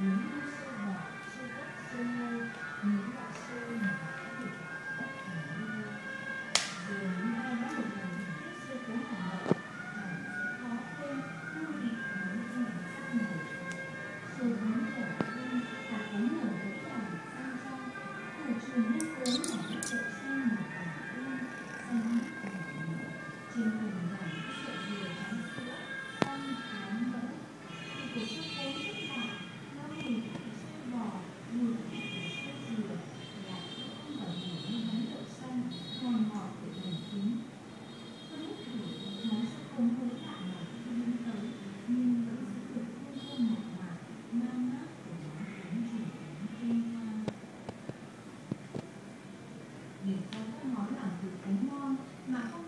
Những như sơ bò, sơ gốc, sơ ngô, những loại sơ mà có thể tất cả như rồi những ai đã một lần thưởng thức sơ cuốn Hà Nội hẳn sẽ khó quên hương vị của món canh bánh sắc này. Sơ cuốn dẻo thơm, hạt cuốn nở với vàng xanh trong, củ chùi nước cuốn là nước đậu xanh màu vàng tươi, xanh mướt ngọt ngào. Trên cùng dòng những sợi dừa trắng sữa, xanh nóng mỡ. Vị của sơ cuốn rất lạ, nó mùi vị của sơ bò, mùi vị của sơ dừa, lại thơm và mùi như bánh đậu xanh, ngon ngọt của nồng kính. Tôi biết thử món sơ cuốn mới lạ này khi đến tới, nhưng vẫn giữ được hương thơm mộc mạc, man mát của món cuốn truyền thống Tuyên Quang. Để cho các món làm từ cuốn ngon mà không